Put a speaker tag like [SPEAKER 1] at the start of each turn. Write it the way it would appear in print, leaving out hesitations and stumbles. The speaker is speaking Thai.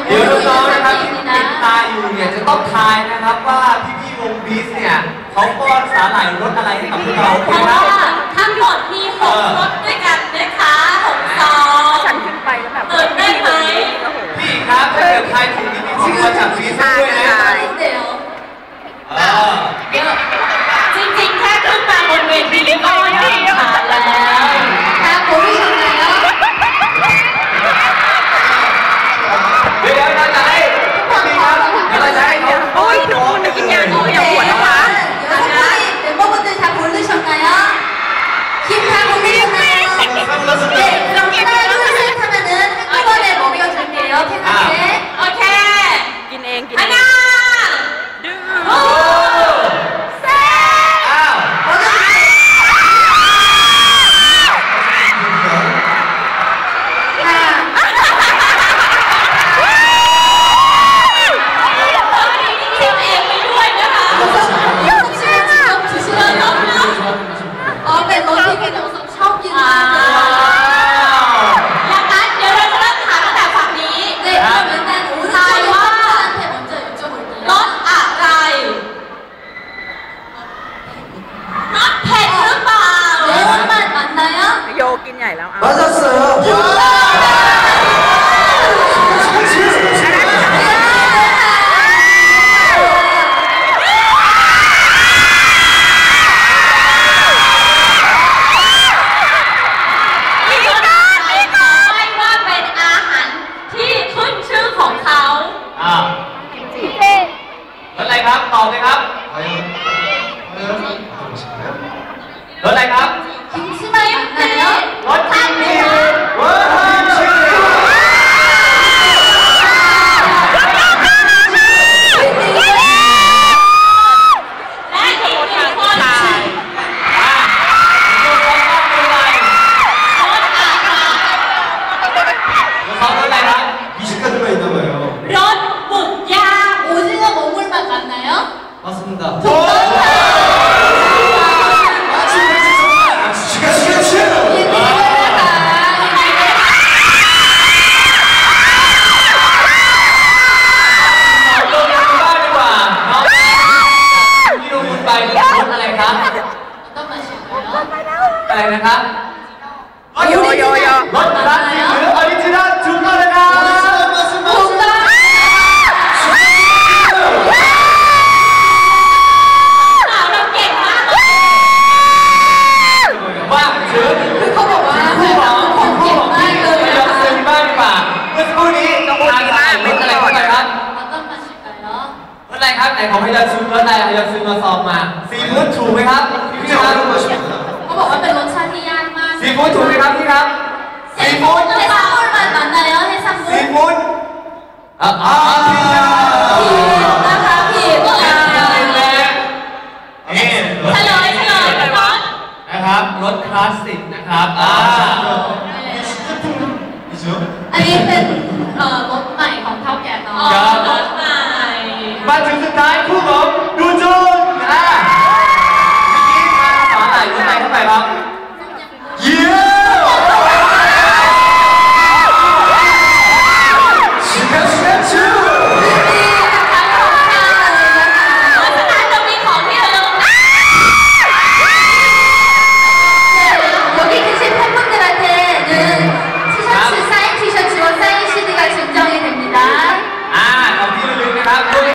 [SPEAKER 1] เดี๋ยวน้องๆนะครับที่ติดตาอยู่เนี่ยจะต้องทายนะครับว่าพี่ๆวงบีสเนี่ยเขาป้อนสาหร่ายรสอะไรให้กับพวกเรา
[SPEAKER 2] เพราะว่าทั้งหมดมี6 รสด้วยกันนะคะ6 ซองฉันขึ้นไปแล้วแบบตื่นได้ไหม
[SPEAKER 1] พี่ครับถ้าเกิดทายถูกนี่มีสิทธิ์มาจากบีสด้วยนะ
[SPEAKER 2] เดี๋ยวจริงๆแค่ขึ้นมาบนเวทีก็ยิ่งผ่านแล้วถ้าคุณผู้ชมแล้ว
[SPEAKER 1] เดี๋ยวเราจะให้พี่ครับเดี๋ยวเราจะให้เขาโอ้ยดูนึกกินยาโอ้ยอย่าปวดนะวะ
[SPEAKER 2] โอเคกินเองอันน่าดื้อเซ่คิดเองไปด้วยนะคะอ๋อเป็นรถที่พี่น้องชอบกิน
[SPEAKER 3] โยกินใหญ่แล้ว
[SPEAKER 1] 맞았어요รถอะไรครับตอบเลยครับรถอะไรครับรถทันไหมคะอะไรนะครับ
[SPEAKER 3] โยร
[SPEAKER 1] ถคลาสสิกหรือออริจินัลถูกต้องนะครับ
[SPEAKER 2] ถูกต้องเราเก่งมาก
[SPEAKER 1] ว่าถือ
[SPEAKER 2] เขาบอกว่าผมเก่งมากเลย
[SPEAKER 1] ยกซื้อบ้านดีกว่าเมื่อสักครู่นี้น้องทานรถอะไรครับรถอะไรครับไหนของพยาซูรถอะไรพยาซูมาสอบมาซีฟู้ดถูกไหมครับพี่ครับ
[SPEAKER 2] เขาบอกว่าเป็นรสชาติที่ยากมาก
[SPEAKER 1] ซีฟู้ดถูกไหมครับพี่ครับ
[SPEAKER 2] ซีฟู้ดให้ซัมมูนมาตอนไหนแล้วให้ซัมมูน
[SPEAKER 1] ซีฟู้ด
[SPEAKER 2] ผิดนะคะผิดเฉลย
[SPEAKER 1] นะครับรถคลาสสิกนะครับ
[SPEAKER 2] อันนี้เป็นรถใหม่ของเท่าแก่น้อง